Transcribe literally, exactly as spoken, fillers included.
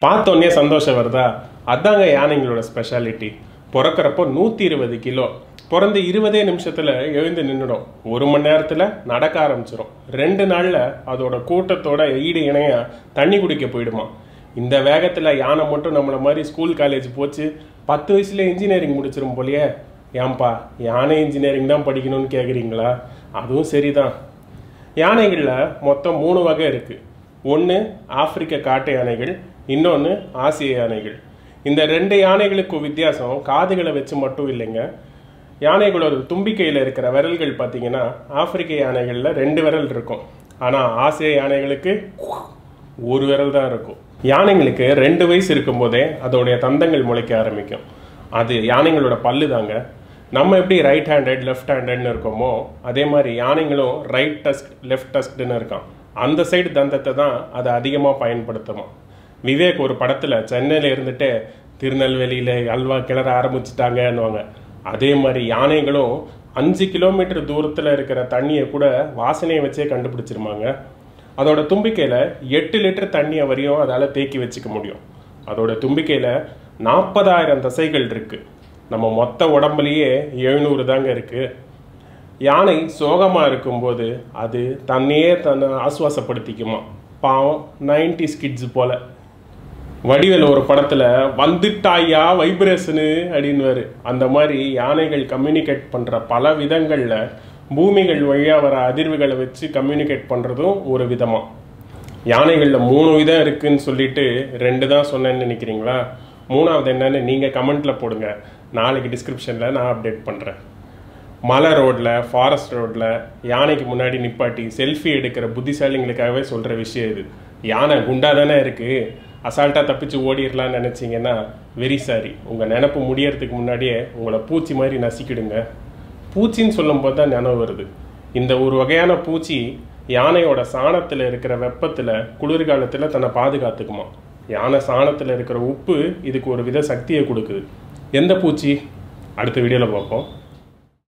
பார்த்தோன்னே சந்தோஷம் வருதா? அதாங்க யானைங்களோட ஸ்பெஷாலிட்டி. பிறக்கிறப்போ நூற்றி இருபது கிலோ, பிறந்து இருபதே நிமிஷத்தில் எழுந்து நின்றுடும். ஒரு மணி நேரத்தில் நடக்க ஆரம்பிச்சிடும். ரெண்டு நாளில் அதோட கூட்டத்தோட ஈடு இணையாக தண்ணி குடிக்க போயிடுமா. இந்த வேகத்தில் யானை மட்டும் நம்மளை மாதிரி ஸ்கூல் காலேஜ் போச்சு பத்து வயசுல இன்ஜினியரிங் முடிச்சிடும் போலியே. ஏன்பா யானை இன்ஜினியரிங் தான் படிக்கணும்னு கேட்குறீங்களா? அதுவும் சரிதான். யானைகளில் மொத்தம் மூணு வகை இருக்குது. ஒன்று ஆப்பிரிக்க காட்டு யானைகள், இன்னொன்று ஆசிய யானைகள். இந்த ரெண்டு யானைகளுக்கு வித்தியாசம் காதுகளை வச்சு மட்டும் இல்லைங்க. யானைகளோட தும்பிக்கையில் இருக்கிற விரல்கள் பார்த்தீங்கன்னா ஆப்பிரிக்க யானைகளில் ரெண்டு விரல் இருக்கும். ஆனால் ஆசிய யானைகளுக்கு ஒரு விரல் தான் இருக்கும். யானைங்களுக்கு ரெண்டு வயசு இருக்கும்போதே அதோடைய தந்தங்கள் முளைக்க ஆரம்பிக்கும். அது யானைங்களோட பல்லு தாங்க. நம்ம எப்படி ரைட் ஹேண்டட் லெஃப்ட் ஹேண்டட்னு இருக்கோமோ அதே மாதிரி யானைங்களும் ரைட் டஸ்க் லெஃப்ட் டஸ்க்டுன்னு இருக்கான். அந்த சைடு தந்தத்தை தான் அதை அதிகமாக பயன்படுத்துமா. விவேக் ஒரு படத்தில் சென்னையில் இருந்துட்டு திருநெல்வேலியில் அல்வா கிளற ஆரம்பிச்சிட்டாங்கன்னுவாங்க. அதே மாதிரி யானைகளும் அஞ்சு கிலோமீட்டர் தூரத்தில் இருக்கிற தண்ணியை கூட வாசனையை வச்சே கண்டுபிடிச்சிருமாங்க. அதோட தும்பிக்கையில் எட்டு லிட்டர் தண்ணியை வரையும் அதால் தேக்கி வச்சுக்க முடியும். அதோட தும்பிக்கையில் நாற்பதாயிரம் தசைகள் இருக்குது. நம்ம மொத்த உடம்புலையே எழுநூறு தாங்க இருக்குது. யானை சோகமாக இருக்கும்போது அது தன்னையே தன்னை ஆசுவாசப்படுத்திக்குமா. பாவம் நைன்டி ஸ்கிட்ஸ் போல். வடிவேல் ஒரு படத்தில் வந்துட்டாயா வைப்ரேஷனு அப்படின்வாரு. அந்த மாதிரி யானைகள் கம்யூனிகேட் பண்ணுற பல விதங்களில் பூமிகள் வழியாக வர அதிர்வுகளை வச்சு கம்யூனிகேட் பண்ணுறதும் ஒரு விதமாக. யானைகளில் மூணு விதம் இருக்குதுன்னு சொல்லிட்டு ரெண்டு தான் சொன்னேன்னு நினைக்கிறீங்களா? மூணாவது என்னன்னு நீங்கள் கமெண்ட்டில் போடுங்க. நாளைக்கு டிஸ்கிரிப்ஷனில் நான் அப்டேட் பண்ணுறேன். மலை ரோட்டில் ஃபாரஸ்ட் ரோட்டில் யானைக்கு முன்னாடி நிப்பாட்டி செல்ஃபி எடுக்கிற புத்திசாலிங்களுக்காகவே சொல்கிற விஷயம் இது. யானை குண்டா தானே இருக்குது, அசால்ட்டாக தப்பிச்சு ஓடிடலான்னு நினச்சிங்கன்னா வெரி சாரி. உங்கள் நினப்பு முடியறதுக்கு முன்னாடியே உங்களை பூச்சி மாதிரி நசிக்கிடுங்க. பூச்சின்னு சொல்லும் போது தான் நினைவு வருது. இந்த ஒரு வகையான பூச்சி யானையோட சாணத்தில் இருக்கிற வெப்பத்தில் குளிர்காலத்தில் தன்னை பாதுகாத்துக்குமா. யானை சாணத்தில் இருக்கிற உப்பு இதுக்கு ஒரு வித சக்தியை கொடுக்குது. எந்த பூச்சி? அடுத்த வீடியோவில் பார்ப்போம்.